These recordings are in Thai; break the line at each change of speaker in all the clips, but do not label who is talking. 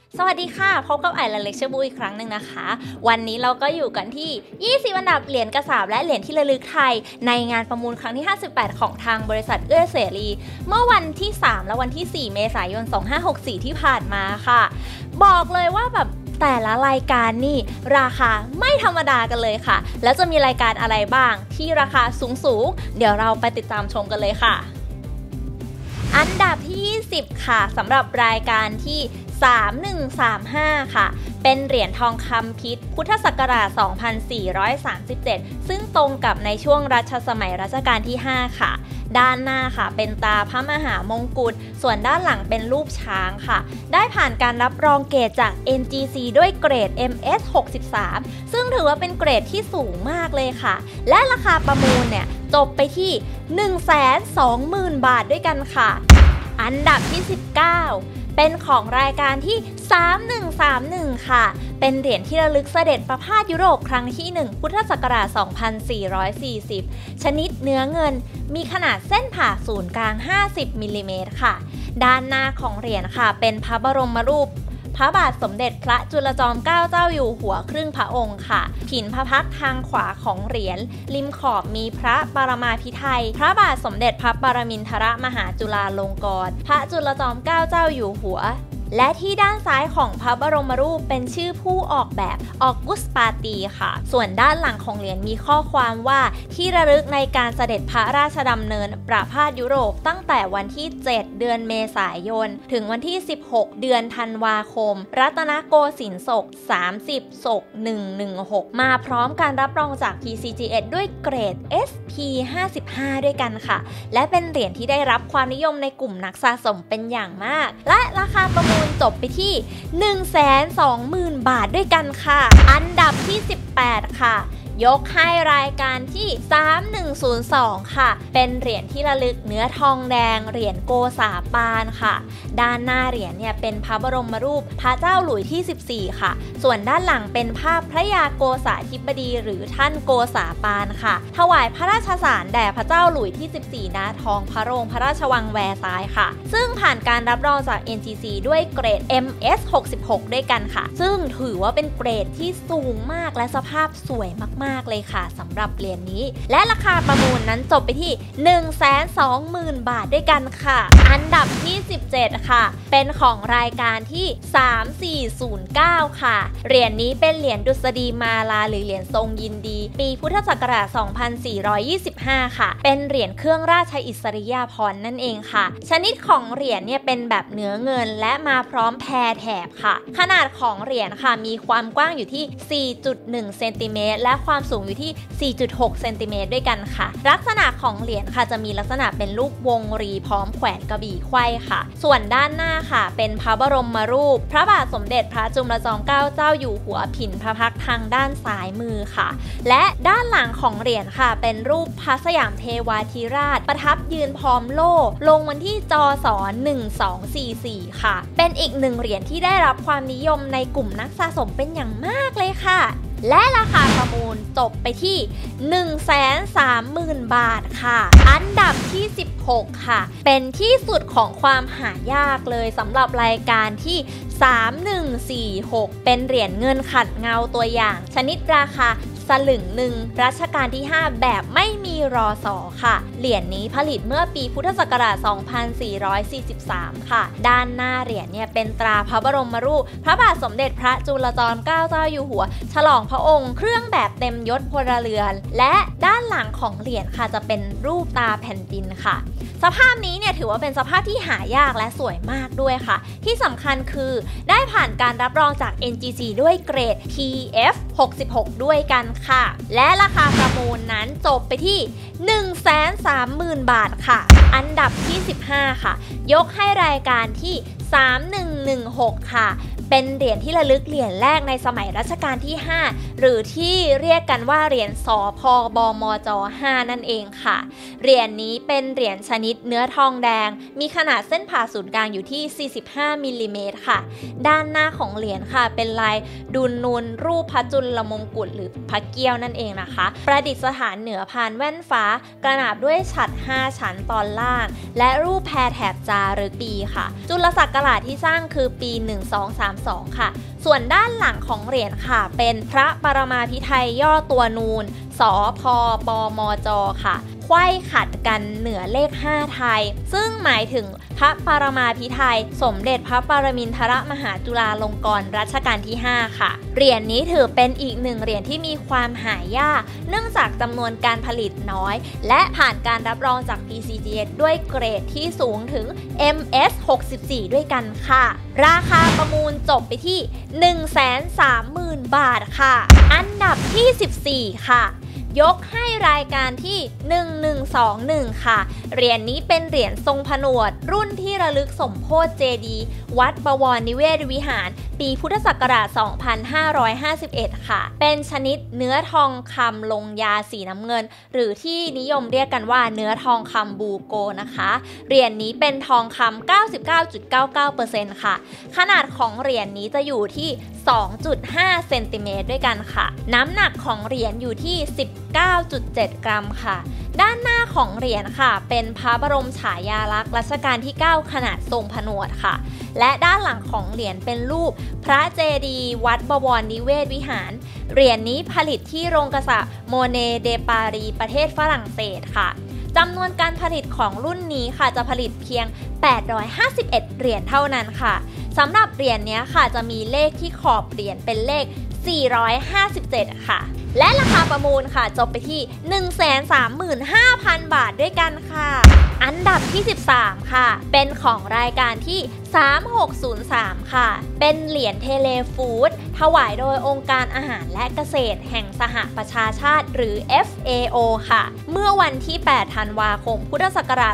สวัสดีค่ะพบกับไอและเล็กเชอร์บูอีกครั้งหนึ่งนะคะวันนี้เราก็อยู่กันที่20อันดับเหรียญกระสาบและเหรียญที่ระลึกไทยในงานประมูลครั้งที่58ของทางบริษัทเอื้อเสรีเมื่อวันที่3และวันที่4เมษายน2564ที่ผ่านมาค่ะบอกเลยว่าแบบแต่ละรายการนี่ราคาไม่ธรรมดากันเลยค่ะแล้วจะมีรายการอะไรบ้างที่ราคาสูงเดี๋ยวเราไปติดตามชมกันเลยค่ะอันดับที่20ค่ะสำหรับรายการที่3135ค่ะเป็นเหรียญทองคำพิษพุทธศักราช2437ซึ่งตรงกับในช่วงรัชสมัยรัชกาลที่5ค่ะด้านหน้าค่ะเป็นตาพระมหามงกุฎส่วนด้านหลังเป็นรูปช้างค่ะได้ผ่านการรับรองเกรดจาก NGC ด้วยเกรด MS 63ซึ่งถือว่าเป็นเกรดที่สูงมากเลยค่ะและราคาประมูลเนี่ยจบไปที่ 120,000 บาทด้วยกันค่ะอันดับที่19เป็นของรายการที่3131ค่ะเป็นเหรียญที่ระลึกเสด็จประพาสยุโรปครั้งที่1พุทธศักราช2440ชนิดเนื้อเงินมีขนาดเส้นผ่าศูนย์กลาง50มิลลิเมตรค่ะด้านหน้าของเหรียญค่ะเป็นพระบรมรูปพระบาทสมเด็จพระจุลจอมเกล้าเจ้าอยู่หัวครึ่งพระองค์ค่ะผินพระพักทางขวาของเหรียญริมขอบมีพระปรมาภิไธยพระบาทสมเด็จพระปรมินทรมหาจุฬาลงกรณ์พระจุลจอมเกล้าเจ้าอยู่หัวและที่ด้านซ้ายของพระบรมรูปเป็นชื่อผู้ออกแบบออกุสปาตีค่ะส่วนด้านหลังของเหรียญมีข้อความว่าที่ระลึกในการเสด็จพระราชดำเนินประพาสยุโรปตั้งแต่วันที่7เดือนเมษายนถึงวันที่16เดือนธันวาคมรัตนโกสินทร์ศก30ศก116มาพร้อมการรับรองจาก PCGS ด้วยเกรด SP 55ด้วยกันค่ะและเป็นเหรียญที่ได้รับความนิยมในกลุ่มนักสะสมเป็นอย่างมากและราคาประมูลจบไปที่ 120,000 บาทด้วยกันค่ะอันดับที่18ค่ะยกให้รายการที่3102ค่ะเป็นเหรียญที่ระลึกเนื้อทองแดงเหรียญโกษาปานค่ะด้านหน้าเหรียญเนี่ยเป็นพระบรมรูปพระเจ้าหลุยที่14ค่ะส่วนด้านหลังเป็นภาพพระยาโกษาธิบดีหรือท่านโกษาปานค่ะถวายพระราชสารแด่พระเจ้าหลุยที่14ณทองพระโรงพระราชวังแวร์ซายน์ค่ะซึ่งผ่านการรับรองจาก NGC ด้วยเกรด MS 66ด้วยกันค่ะซึ่งถือว่าเป็นเกรดที่สูงมากและสภาพสวยมากเลยค่ะสำหรับเหรียญนี้และราคาประมูลนั้นจบไปที่ 120,000 บาทด้วยกันค่ะอันดับที่17ค่ะเป็นของรายการที่3409ค่ะเหรียญนี้เป็นเหรียญดุษฎีมาลาหรือเหรียญทรงยินดีปีพุทธศักราช2425ค่ะเป็นเหรียญเครื่องราชอิสริยาภรณ์นั่นเองค่ะชนิดของเหรียญเนี่ยเป็นแบบเนื้อเงินและมาพร้อมแพรแถบค่ะขนาดของเหรียญค่ะมีความกว้างอยู่ที่ 4.1 เซนติเมตรและความสูงอยู่ที่ 4.6 เซนติเมตรด้วยกันค่ะลักษณะของเหรียญค่ะจะมีลักษณะเป็นรูปวงรีพร้อมแขวนกระบี่ไขว้ค่ะส่วนด้านหน้าค่ะเป็นพระบรมรูปพระบาทสมเด็จพระจุลจอมเกล้าเจ้าอยู่หัวผินพระพักทางด้านซ้ายมือค่ะและด้านหลังของเหรียญค่ะเป็นรูปพระสยามเทวาธิราชประทับยืนพร้อมโล่ลงวันที่จศ1244ค่ะเป็นอีกหนึ่งเหรียญที่ได้รับความนิยมในกลุ่มนักสะสมเป็นอย่างมากเลยค่ะและราคาประมูลจบไปที่ 130,000 บาทค่ะอันดับที่16ค่ะเป็นที่สุดของความหายากเลยสำหรับรายการที่3146เป็นเหรียญเงินขัดเงาตัวอย่างชนิดราคาสลึงหนึ่งรัชกาลที่5แบบไม่มีรอสอค่ะเหรียญนี้ผลิตเมื่อปีพุทธศักราช2443ค่ะด้านหน้าเหรียญเนี่ยเป็นตราพระบรมรูปพระบาทสมเด็จพระจุลจอมเกล้าเจ้าอยู่หัวฉลองพระองค์เครื่องแบบเต็มยศพลเรือนและด้านหลังของเหรียญค่ะจะเป็นรูปตาแผ่นดินค่ะสภาพนี้เนี่ยถือว่าเป็นสภาพที่หายากและสวยมากด้วยค่ะที่สำคัญคือได้ผ่านการรับรองจาก NGC ด้วยเกรด TF 66ด้วยกันค่ะและราคาประมูลนั้นจบไปที่ 130,000 บาทค่ะอันดับที่15ค่ะยกให้รายการที่3116ค่ะเป็นเหรียญที่ระลึกเหรียญแรกในสมัยรัชกาลที่5หรือที่เรียกกันว่าเหรียญสพบมจ5นั่นเองค่ะเหรียญนี้เป็นเหรียญชนิดเนื้อทองแดงมีขนาดเส้นผ่าศูนย์กลางอยู่ที่45มิลลิเมตรค่ะด้านหน้าของเหรียญค่ะเป็นลายดูนูนรูปพระจุลมงกุฎหรือพระเกี้ยวนั่นเองนะคะประดิษฐานเหนือพานแว่นฟ้ากระหนาบด้วยฉัตร5ชั้นตอนล่างและรูปแพรแถบจารึกปีค่ะจุลศักราชที่สร้างคือปี1234 132ค่ะส่วนด้านหลังของเหรียญค่ะเป็นพระปรมาภิไธยย่อตัวนูนสพปมจค่ะไขว้ขัดกันเหนือเลข5ไทยซึ่งหมายถึงพระปรมาภิไธยสมเด็จพระปรมินทรมหาจุฬาลงกรณ์รัชกาลที่5ค่ะเหรียญนี้ถือเป็นอีกหนึ่งเหรียญที่มีความหายากเนื่องจากจำนวนการผลิตน้อยและผ่านการรับรองจาก PCGS ด้วยเกรดที่สูงถึง MS64 ด้วยกันค่ะราคาประมูลจบไปที่ 130,000 บาทค่ะอันดับที่ 14ค่ะยกให้รายการที่ 1121 ค่ะเหรียญนี้เป็นเหรียญทรงผนวดรุ่นที่ระลึกสมโภชเจดีย์วัดบวรนิเวศวิหารปีพุทธศักราช 2551 ค่ะเป็นชนิดเนื้อทองคำลงยาสีน้ำเงินหรือที่นิยมเรียกกันว่าเนื้อทองคำบูโกนะคะเหรียญนี้เป็นทองคำ 99.99% ค่ะขนาดของเหรียญนี้จะอยู่ที่ 2.5 เซนติเมตรด้วยกันค่ะน้ำหนักของเหรียญอยู่ที่ 19.7 กรัมค่ะด้านหน้าของเหรียญค่ะเป็นพระบรมฉายาลักษณ์รัชกาลที่ 9 ขนาดทรงผนวดค่ะและด้านหลังของเหรียญเป็นรูปพระเจดีย์วัดบวรนิเวศวิหารเหรียญนี้ผลิตที่โรงกษาโมเนเดปารีประเทศฝรั่งเศสค่ะจำนวนการผลิตของรุ่นนี้ค่ะจะผลิตเพียง851เหรียญเท่านั้นค่ะสำหรับเหรียญนี้ค่ะจะมีเลขที่ขอบเหรียญเป็นเลข457ค่ะและราคาประมูลค่ะจบไปที่ 135,000 บาทด้วยกันค่ะอันดับที่ 13 ค่ะเป็นของรายการที่ 3603 ค่ะเป็นเหรียญเทเลฟู้ดถวายโดยองค์การอาหารและเกษตรแห่งสหประชาชาติหรือ FAO ค่ะเมื่อวันที่ 8 ธันวาคมพุทธศักราช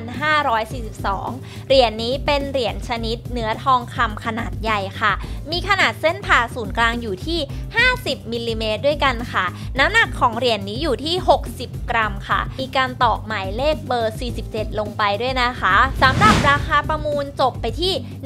2542 เหรียญนี้เป็นเหรียญชนิดเนื้อทองคำขนาดใหญ่ค่ะมีขนาดเส้นผ่าศูนย์กลางอยู่ที่50มิลลิเมตรด้วยกันค่ะน้ำหนักของเหรียญนี้อยู่ที่60กรัมค่ะมีการตอกหมายเลขเบอร์47ลงไปด้วยนะคะสำหรับราคาประมูลจบไปที่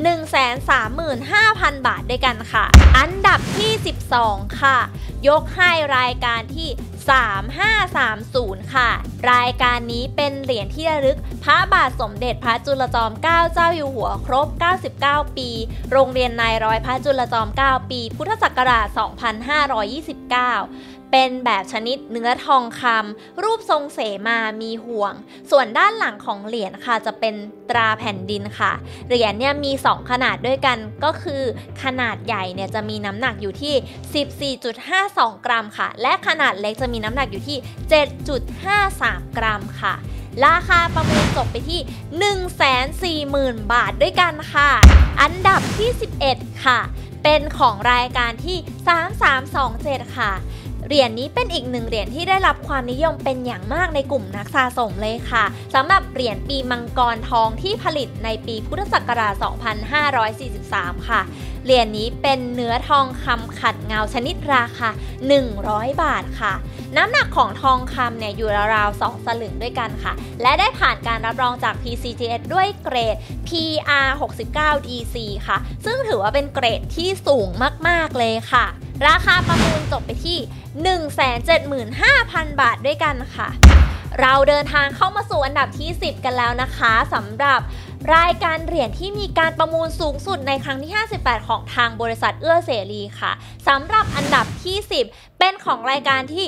135,000 บาทด้วยกันค่ะอันดับที่ 12 ค่ะยกให้รายการที่ 3530 ค่ะรายการนี้เป็นเหรียญที่ระลึกพระบาทสมเด็จพระจุลจอมเกล้าเจ้าอยู่หัวครบ99ปีโรงเรียนนายร้อยพระจุลจอม9ปีพุทธศักราช 2529เป็นแบบชนิดเนื้อทองคำรูปทรงเสมามีห่วงส่วนด้านหลังของเหรียญค่ะจะเป็นตราแผ่นดินค่ะเหรียญเนี่ยมี2ขนาดด้วยกันก็คือขนาดใหญ่เนี่ยจะมีน้ำหนักอยู่ที่ 14.52 กรัมค่ะและขนาดเล็กจะมีน้ำหนักอยู่ที่ 7.53 กรัมค่ะราคาประมูลจบไปที่ 140,000 บาทด้วยกันค่ะอันดับที่ 11 ค่ะเป็นของรายการที่ 3327 ค่ะเหรียญนี้เป็นอีกหนึ่งเหรียญที่ได้รับความนิยมเป็นอย่างมากในกลุ่มนักสะสมเลยค่ะสำหรับเหรียญปีมังกรทองที่ผลิตในปีพุทธศักราช 2543 ค่ะเหรียญนี้เป็นเนื้อทองคำขัดเงาชนิดราคา100 บาทค่ะน้ำหนักของทองคำเนี่ยอยู่ราวๆ2สลึงด้วยกันค่ะและได้ผ่านการรับรองจาก PCGS ด้วยเกรด PR69DC ค่ะซึ่งถือว่าเป็นเกรดที่สูงมากๆเลยค่ะราคาประมูลจบไปที่ 175,000 บาทด้วยกันค่ะเราเดินทางเข้ามาสู่อันดับที่ 10 กันแล้วนะคะสำหรับรายการเหรียญที่มีการประมูลสูงสุดในครั้งที่ 58 ของทางบริษัทเอื้อเสรีค่ะสำหรับอันดับที่ 10 เป็นของรายการที่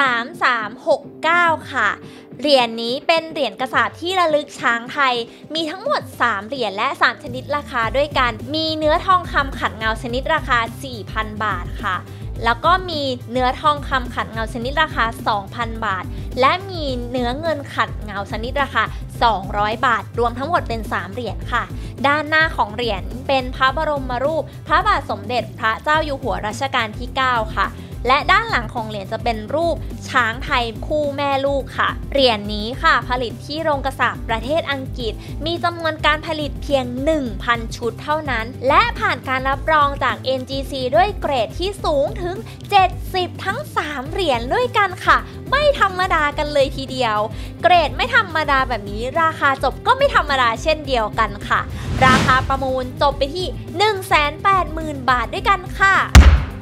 3369 ค่ะเหรียญนี้เป็นเหรียญกระสาบที่ระลึกช้างไทยมีทั้งหมด3เหรียญและ3ชนิดราคาด้วยกันมีเนื้อทองคำขัดเงาชนิดราคา 4,000 บาทค่ะแล้วก็มีเนื้อทองคำขัดเงาชนิดราคา 2,000 บาทและมีเนื้อเงินขัดเงาชนิดราคา200 บาทรวมทั้งหมดเป็น3เหรียญค่ะด้านหน้าของเหรียญเป็นพระบรมรูปพระบาทสมเด็จพระเจ้าอยู่หัวรัชกาลที่ 9 ค่ะและด้านหลังของเหรียญจะเป็นรูปช้างไทยคู่แม่ลูกค่ะเหรียญนี้ค่ะผลิตที่โรงกษาปณ์ประเทศอังกฤษมีจำนวนการผลิตเพียง 1,000 ชุดเท่านั้นและผ่านการรับรองจาก NGC ด้วยเกรดที่สูงถึง70ทั้ง3เหรียญด้วยกันค่ะไม่ธรรมดากันเลยทีเดียวเกรดไม่ธรรมดาแบบนี้ราคาจบก็ไม่ธรรมดาเช่นเดียวกันค่ะราคาประมูลจบไปที่ 180,000 บาทด้วยกันค่ะ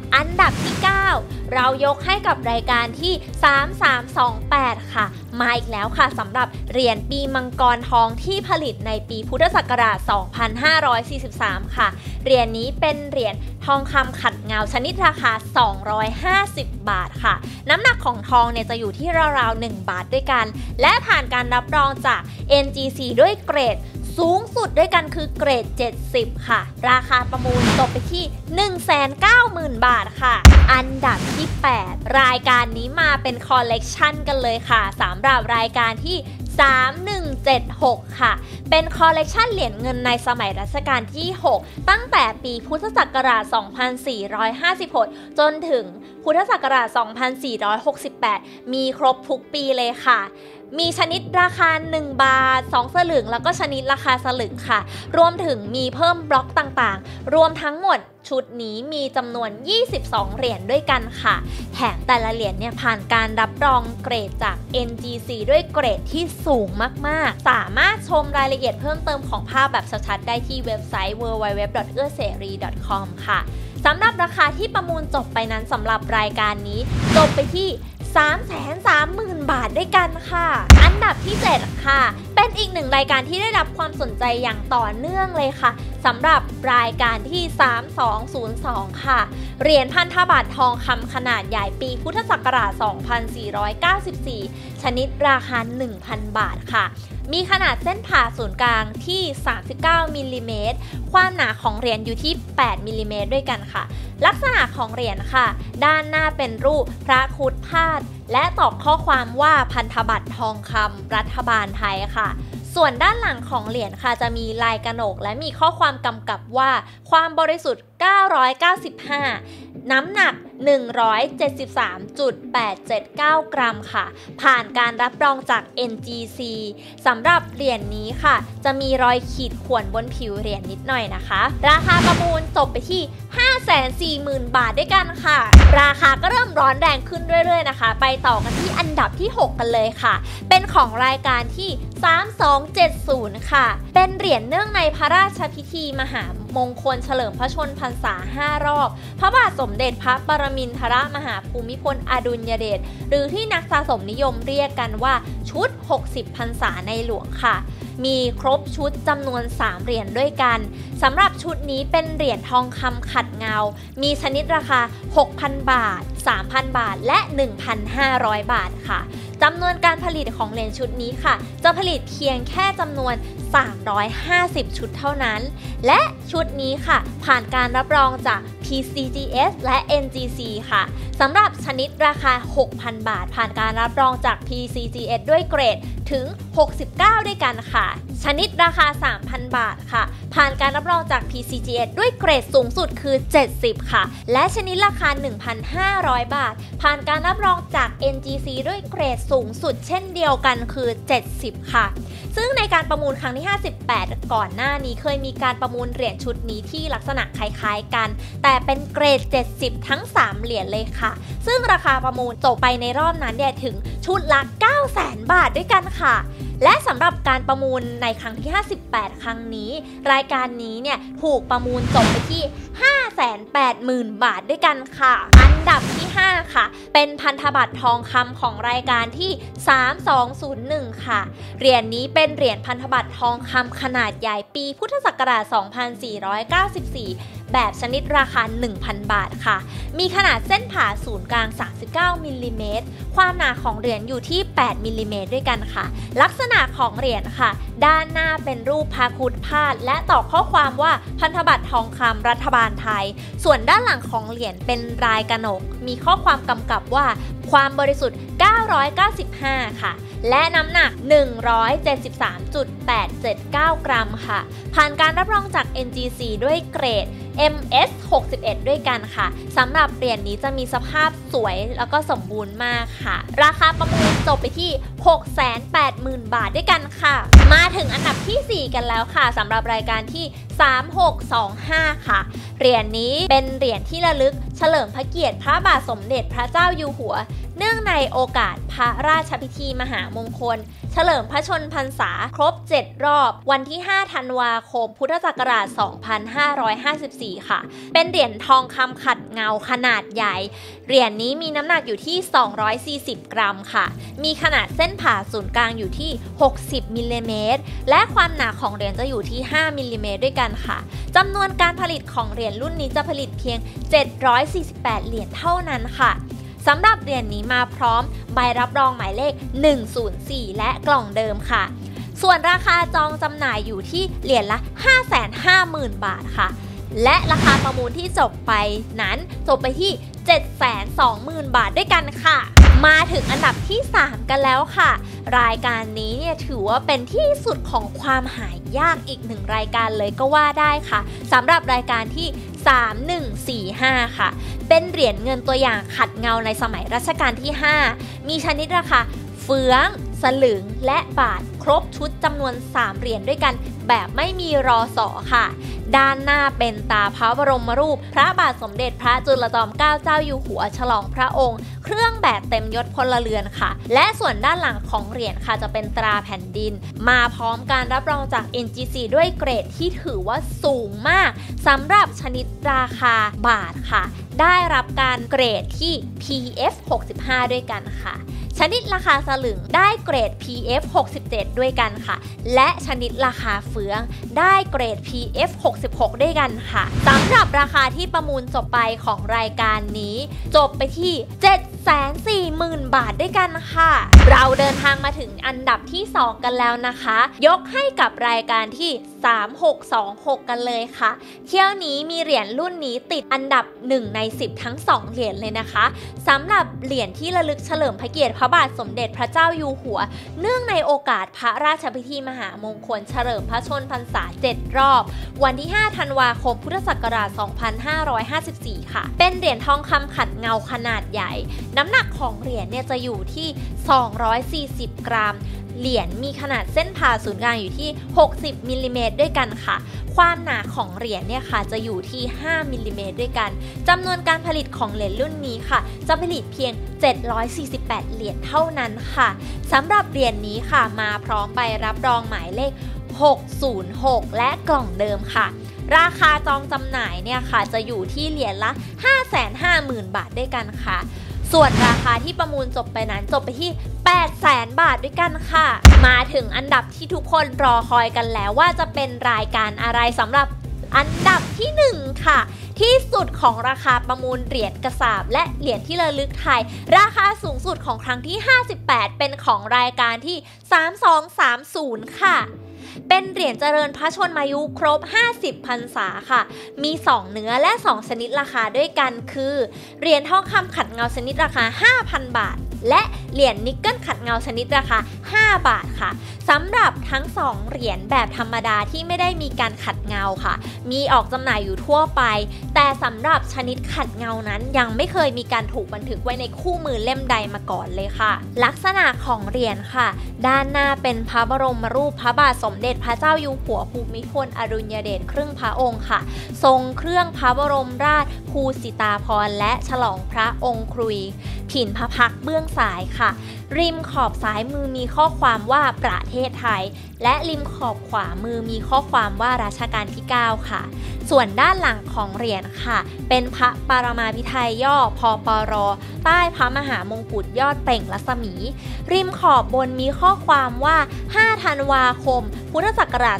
อันดับที่ 9 เรายกให้กับรายการที่ 3328 ค่ะมาอีกแล้วค่ะสำหรับเหรียญปีมังกรทองที่ผลิตในปีพุทธศักราช 2543 ค่ะเหรียญนี้เป็นเหรียญทองคำขัดเงาชนิดราคา 250 บาทค่ะน้ำหนักของทองเนี่ยจะอยู่ที่ราวๆ 1 บาทด้วยกันและผ่านการรับรองจาก NGC ด้วยเกรดสูงสุดด้วยกันคือเกรด 70 ค่ะราคาประมูลตกไปที่ 190,000 บาทค่ะอันดับที่ 8 รายการนี้มาเป็นคอลเลกชันกันเลยค่ะสำหรับรายการที่ 3176 ค่ะเป็นคอลเลกชันเหรียญเงินในสมัยรัชกาลที่ 6 ตั้งแต่ปีพุทธศักราช 2456 จนถึงพุทธศักราช 2468 มีครบทุกปีเลยค่ะมีชนิดราคา1 บาท 2 สลึงแล้วก็ชนิดราคาสลึงค่ะรวมถึงมีเพิ่มบล็อกต่างๆรวมทั้งหมดชุดนี้มีจำนวน 22 เหรียญด้วยกันค่ะแถมแต่ละเหรียญเนี่ยผ่านการรับรองเกรดจาก NGC ด้วยเกรดที่สูงมากๆสามารถชมรายละเอียดเพิ่มเติมของภาพแบบชัดๆได้ที่เว็บไซต์ www.ueseri.com ค่ะสำหรับราคาที่ประมูลจบไปนั้นสำหรับรายการนี้จบไปที่ 330,000 บาทด้วยกันค่ะอันดับที่ 7 ค่ะเป็นอีกหนึ่งรายการที่ได้รับความสนใจอย่างต่อเนื่องเลยค่ะสำหรับรายการที่ 3202 ค่ะเหรียญพันธบัตรทองคำขนาดใหญ่ปีพุทธศักราช 2494 ชนิดราคา 1,000 บาทค่ะมีขนาดเส้นผ่าศูนย์กลางที่ 39 มิลลิเมตรความหนาของเหรียญอยู่ที่ 8 มิลลิเมตรด้วยกันค่ะลักษณะของเหรียญค่ะด้านหน้าเป็นรูปพระครุฑพาดและตอกข้อความว่าพันธบัตรทองคำรัฐบาลไทยค่ะส่วนด้านหลังของเหรียญค่ะจะมีลายกระหนกและมีข้อความกำกับว่าความบริสุทธิ์ 995 น้ำหนัก 173.879 กรัมค่ะผ่านการรับรองจาก NGC สำหรับเหรียญนี้ค่ะจะมีรอยขีดข่วนบนผิวเหรียญนิดหน่อยนะคะราคาประมูลจบไปที่ 540,000 บาทด้วยกันค่ะราคาก็เริ่มร้อนแรงขึ้นเรื่อยๆนะคะไปต่อกันที่อันดับที่ 6 กันเลยค่ะเป็นของรายการที่ 3270 ค่ะเป็นเหรียญเนื่องในพระราชพิธีมหามงคลเฉลิมพระชนมพรรษา 5 รอบพระบาทสมเด็จพระปรมินทรมหาภูมิพลอดุลยเดชหรือที่นักสะสมนิยมเรียกกันว่าชุด 60 พรรษาในหลวงค่ะมีครบชุดจำนวน 3 เหรียญด้วยกันสำหรับชุดนี้เป็นเหรียญทองคำขัดเงามีชนิดราคา 6,000 บาท 3,000 บาทและ 1,500 บาทค่ะจำนวนการผลิตของเหรียญชุดนี้ค่ะจะผลิตเพียงแค่จำนวน350 ชุดเท่านั้นและชุดนี้ค่ะผ่านการรับรองจาก PCGS และ NGC ค่ะสำหรับชนิดราคา 6,000 บาทผ่านการรับรองจาก PCGS ด้วยเกรดถึง 69 ด้วยกันค่ะชนิดราคา 3,000 บาทค่ะผ่านการรับรองจาก PCGS ด้วยเกรดสูงสุดคือ 70 ค่ะและชนิดราคา 1,500 บาทผ่านการรับรองจาก NGC ด้วยเกรดสูงสุดเช่นเดียวกันคือ 70 ค่ะซึ่งในการประมูลครั้งที่ 58 ก่อนหน้านี้เคยมีการประมูลเหรียญชุดนี้ที่ลักษณะคล้ายๆกันแต่เป็นเกรด 70 ทั้ง 3 เหรียญเลยค่ะซึ่งราคาประมูลจบไปในรอบนั้นเนี่ยถึงชุดละ 900,000 บาทด้วยกันค่ะและสำหรับการประมูลในครั้งที่ 58 ครั้งนี้รายการนี้เนี่ยถูกประมูลจบไปที่ 580,000 บาทด้วยกันค่ะอันดับที่ 5 ค่ะเป็นพันธบัตรทองคำของรายการที่ 3201 ค่ะเหรียญนี้เป็นเหรียญพันธบัตรทองคำขนาดใหญ่ปีพุทธศักราช 2494 แบบชนิดราคา 1,000 บาทค่ะมีขนาดเส้นผ่าศูนย์กลาง 39 มิลลิเมตรความหนาของเหรียญอยู่ที่ 8 มิลลิเมตรด้วยกันค่ะลักษณะของเหรียญค่ะด้านหน้าเป็นรูปพระครุฑพาดและต่อข้อความว่าพันธบัตรทองคำรัฐบาลไทยส่วนด้านหลังของเหรียญเป็นลายกระหนกมีข้อความกำกับว่าความบริสุทธิ์ 995 ค่ะและน้ำหนัก 173.879 กรัมค่ะผ่านการรับรองจาก NGC ด้วยเกรด MS 61 ด้วยกันค่ะสำหรับเหรียญนี้จะมีสภาพสวยแล้วก็สมบูรณ์มากค่ะราคาประมูลจบไปที่ 680,000 บาทด้วยกันค่ะมาถึงอันดับที่ 4 กันแล้วค่ะสำหรับรายการที่ 3625 ค่ะเหรียญนี้เป็นเหรียญที่ระลึกเฉลิมพระเกียรติพระบาทสมเด็จพระเจ้าอยู่หัวเนื่องในโอกาสพระราชพิธีมหามงคลเฉลิมพระชนพรรษาครบ7รอบวันที่5ธันวาคมพุทธศักราช2554ค่ะเป็นเหรียญทองคำขัดเงาขนาดใหญ่เหรียญนี้มีน้ำหนักอยู่ที่240กรัมค่ะมีขนาดเส้นผ่าศูนย์กลางอยู่ที่60มิลลิเมตรและความหนาของเหรียญจะอยู่ที่5มิลลิเมตรด้วยกันค่ะจำนวนการผลิตของเหรียญรุ่นนี้จะผลิตเพียง748เหรียญเท่านั้นค่ะสำหรับเหรียญนี้มาพร้อมใบรับรองหมายเลข104และกล่องเดิมค่ะส่วนราคาจองจำหน่ายอยู่ที่เหรียญละ 550,000 บาทค่ะและราคาประมูลที่จบไปนั้นจบไปที่ 720,000 บาทด้วยกันค่ะมาถึงอันดับที่3กันแล้วค่ะรายการนี้เนี่ยถือว่าเป็นที่สุดของความหายากอีกหนึ่งรายการเลยก็ว่าได้ค่ะสำหรับรายการที่3145ค่ะเป็นเหรียญเงินตัวอย่างขัดเงาในสมัยรัชกาลที่5มีชนิดราคาเฟื้องสลึงและบาทครบชุดจำนวน3เหรียญด้วยกันแบบไม่มีรอสอค่ะด้านหน้าเป็นตาพระบรมรูปพระบาทสมเด็จพระจุลจอมเกล้าเจ้าอยู่หัวฉลองพระองค์เครื่องแบบเต็มยศพลเรือนค่ะและส่วนด้านหลังของเหรียญค่ะจะเป็นตราแผ่นดินมาพร้อมการรับรองจาก NGC ด้วยเกรดที่ถือว่าสูงมากสำหรับชนิดราคาบาทค่ะได้รับการเกรดที่ PF 65ด้วยกันค่ะชนิดราคาสลึงได้เกรด PF 67ด้วยกันค่ะและชนิดราคาเฟื้องได้เกรด PF 66ด้วยกันค่ะสำหรับราคาที่ประมูลจบไปของรายการนี้จบไปที่ 740,000 บาทด้วยกันค่ะเราเดินทางมาถึงอันดับที่2กันแล้วนะคะยกให้กับรายการที่3626กันเลยค่ะเที่ยวนี้มีเหรียญรุ่นนี้ติดอันดับ1ใน10ทั้ง2เหรียญเลยนะคะสำหรับเหรียญที่ระลึกเฉลิมพระเกียรติพระบาทสมเด็จพระเจ้าอยู่หัวเนื่องในโอกาสพระราชพิธีมหามงคลเฉลิมพระชนพรรษา7รอบวันที่5ธันวาคมพุทธศักราช2554ค่ะเป็นเหรียญทองคำขัดเงาขนาดใหญ่น้ำหนักของเหรียญเนี่ยจะอยู่ที่240กรัมเหรียญมีขนาดเส้นผ่าศูนย์กลางอยู่ที่60มิลลิเมตรด้วยกันค่ะความหนาของเหรียญเนี่ยค่ะจะอยู่ที่5มิลลิเมตรด้วยกันจำนวนการผลิตของเหรียญรุ่นนี้ค่ะจะผลิตเพียง748เหรียญเท่านั้นค่ะสำหรับเหรียญนี้ค่ะมาพร้อมใบรับรองหมายเลข606และกล่องเดิมค่ะราคาจองจำหน่ายเนี่ยค่ะจะอยู่ที่เหรียญละ 550,000 บาทด้วยกันค่ะส่วนราคาที่ประมูลจบไปนั้นจบไปที่ 800,000 บาทด้วยกันค่ะมาถึงอันดับที่ทุกคนรอคอยกันแล้วว่าจะเป็นรายการอะไรสำหรับอันดับที่1ค่ะที่สุดของราคาประมูลเหรียญกระสาบและเหรียญที่ระลึกไทยราคาสูงสุดของครั้งที่58เป็นของรายการที่3230ค่ะเป็นเหรียญเจริญพระชนมายุครบ50พรรษาค่ะมี2เนื้อและ2ชนิดราคาด้วยกันคือเหรียญทองคำขัดเงาชนิดราคา 5,000 บาทและเหรียญนิกเกิลขัดเงาชนิดราคา5 บาทค่ะสำหรับทั้ง2เหรียญแบบธรรมดาที่ไม่ได้มีการขัดเงาค่ะมีออกจำหน่ายอยู่ทั่วไปแต่สำหรับชนิดขัดเงานั้นยังไม่เคยมีการถูกบันทึกไว้ในคู่มือเล่มใดมาก่อนเลยค่ะลักษณะของเหรียญค่ะด้านหน้าเป็นพระบรมรูปพระบาทสมเด็จพระเจ้าอยู่หัวภูมิพลอดุลยเดชครึ่งพระองค์ค่ะทรงเครื่องพระบรมราชภูสิตาภรณ์และฉลองพระองค์ครุยผินพระพักตร์เบื้องซ้ายค่ะริมขอบซ้ายมือมีข้อความว่าประเทศไทยและริมขอบขวามือมีข้อความว่ารัชกาลที่9ค่ะส่วนด้านหลังของเหรียญค่ะเป็นพระปรมาภิไธยย่อพปรใต้พระมหามงกุฎยอดเปล่งรัศมีริมขอบบนมีข้อความว่า5ธันวาคมพุทธศักราช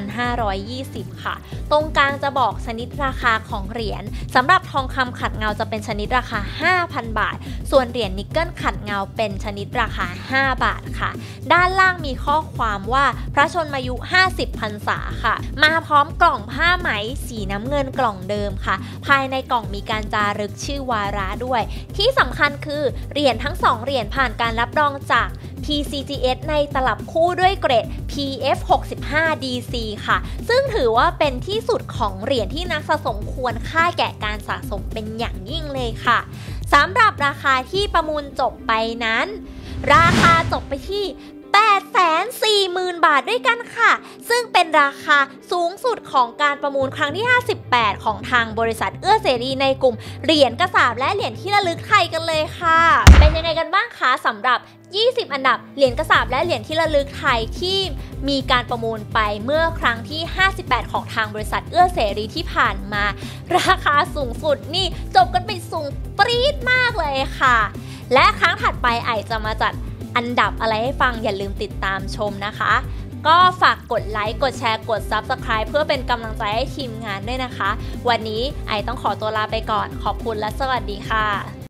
2520ค่ะตรงกลางจะบอกชนิดราคาของเหรียญสำหรับทองคำขัดเงาจะเป็นชนิดราคา 5,000 บาทส่วนเหรียญนิกเกิลขัดเงาเป็นชนิดราคา5 บาทค่ะด้านล่างมีข้อความว่าพระชนมายุ50พรรษาค่ะมาพร้อมกล่องผ้าไหมสีน้ำเงินกล่องเดิมค่ะภายในกล่องมีการจารึกชื่อวาระด้วยที่สำคัญคือเหรียญทั้ง2เหรียญผ่านการรับรองจาก PCGS ในตลับคู่ด้วยเกรด PF 65 DC ค่ะซึ่งถือว่าเป็นที่สุดของเหรียญที่นักสะสมควรค่าแก่การสะสมเป็นอย่างยิ่งเลยค่ะสำหรับราคาที่ประมูลจบไปนั้นราคาจบไปที่ 840,000 บาทด้วยกันค่ะซึ่งเป็นราคาสูงสุดของการประมูลครั้งที่58ของทางบริษัทเอื้อเสรีในกลุ่มเหรียญกระสาบและเหรียญที่ระลึกไทยกันเลยค่ะเป็นยังไงกันบ้างคะสำหรับ20 อันดับเหรียญกระสาบและเหรียญที่ระลึกไทยที่มีการประมูลไปเมื่อครั้งที่58ของทางบริษัทเอื้อเสรีที่ผ่านมาราคาสูงสุดนี่จบกันไปสูงปรี๊ดมากเลยค่ะและครั้งถัดไปไอจะมาจัดอันดับอะไรให้ฟังอย่าลืมติดตามชมนะคะก็ฝากกดไลค์กดแชร์กด Subscribe เพื่อเป็นกำลังใจให้ทีมงานด้วยนะคะวันนี้ไอต้องขอตัวลาไปก่อนขอบคุณและสวัสดีค่ะ